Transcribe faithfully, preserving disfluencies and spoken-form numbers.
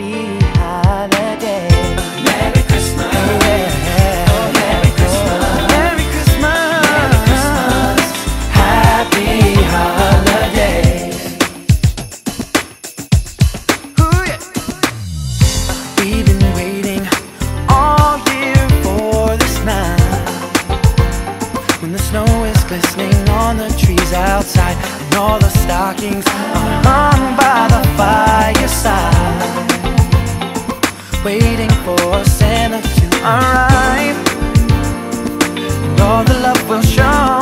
happy holiday. Merry Christmas. Yeah. Oh, Merry Christmas. Merry Christmas. Merry Christmas. Happy holidays. Ooh, yeah. We've been waiting all year for this night, when the snow is glistening on the trees outside, and all the stockings are hung by the fireside, waiting for Santa to arrive, and all the love will show